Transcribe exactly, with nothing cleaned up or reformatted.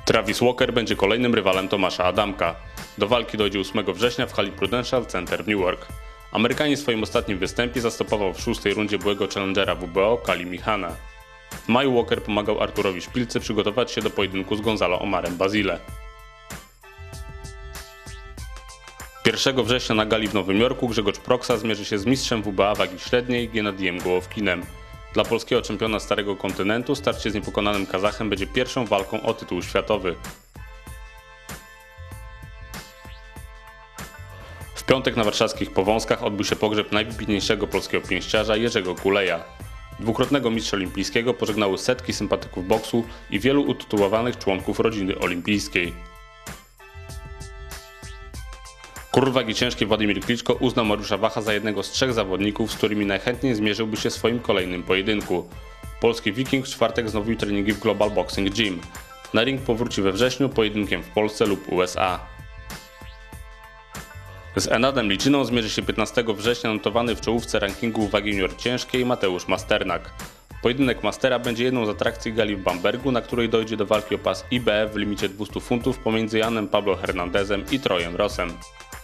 Travis Walker będzie kolejnym rywalem Tomasza Adamka. Do walki dojdzie ósmego września w hali Prudential Center w Newark. Amerykanin w swoim ostatnim występie zastopował w szóstej rundzie byłego challengera W B O Kali Mihana. W maju Walker pomagał Arturowi Szpilce przygotować się do pojedynku z Gonzalo Omarem Basile. pierwszego września na gali w Nowym Jorku Grzegorz Proksa zmierzy się z mistrzem W B A wagi średniej Gennadijem Gołowkinem. Dla polskiego czempiona Starego Kontynentu starcie z niepokonanym Kazachem będzie pierwszą walką o tytuł światowy. W piątek na warszawskich Powązkach odbył się pogrzeb najwybitniejszego polskiego pięściarza Jerzego Kuleja. Dwukrotnego mistrza olimpijskiego pożegnały setki sympatyków boksu i wielu utytułowanych członków rodziny olimpijskiej. Król wagi ciężkiej Władimir Kliczko uznał Mariusza Wacha za jednego z trzech zawodników, z którymi najchętniej zmierzyłby się w swoim kolejnym pojedynku. Polski Wiking w czwartek wznowił treningi w Global Boxing Gym. Na ring powróci we wrześniu pojedynkiem w Polsce lub U S A. Z Enadem Liczyną zmierzy się piętnastego września notowany w czołówce rankingu wagi junior ciężkiej Mateusz Masternak. Pojedynek Mastera będzie jedną z atrakcji gali w Bambergu, na której dojdzie do walki o pas I B F w limicie dwieście funtów pomiędzy Janem Pablo Hernandezem i Trojem Rossem.